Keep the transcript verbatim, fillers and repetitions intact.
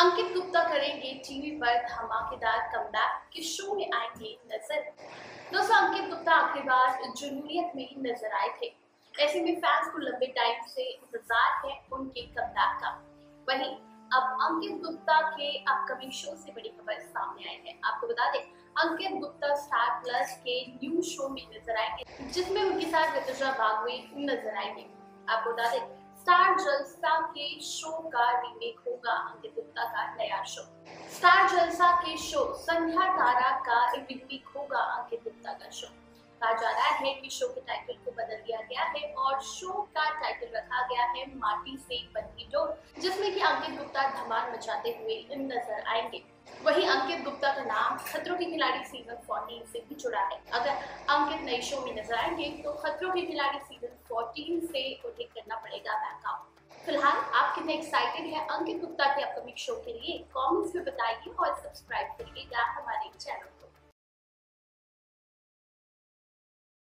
अंकित गुप्ता करेंगे टीवी पर धमाकेदार कमबैक, किस शो में आएंगे नजर। दोस्तों, अंकित गुप्ता आखिरी बार जूनियत में ही नजर आए थे। ऐसे में फैंस को लंबे टाइम से इंतजार है उनके कमबैक का। वहीं अब अंकित गुप्ता के अपकमिंग शो से बड़ी खबर सामने आई है। आपको बता दें, अंकित गुप्ता स्टार प्लस के न्यू शो में नजर आएंगे, जिसमें उनके साथ ऋतुजा बागवे नजर आएंगे। आपको बता दें, स्टार जलसा के शो का रीमेक होगा अंकित गुप्ता का नया शो। स्टार जलसा के शो संध्या तारा का एक रीमेक होगा अंकित गुप्ता का शो। कहा जा रहा है कि शो के टाइटल को बदल दिया गया है और शो का टाइटल रखा गया है माटी से बंधी डोर, जिसमें कि अंकित गुप्ता धमाल मचाते हुए नजर आएंगे। वहीं अंकित गुप्ता का नाम खतरों के खिलाड़ी सीजन चौदह से भी जुड़ा है। अगर अंकित नए शो में नजर आएंगे तो खतरों के खिलाड़ी सीजन चौदह से उन्हें करना पड़ेगा बैकआउट। फिलहाल आप कितने एक्साइटेड हैं अंकित गुप्ता के अपकमिंग शो के लिए? कमेंट्स में बताइए।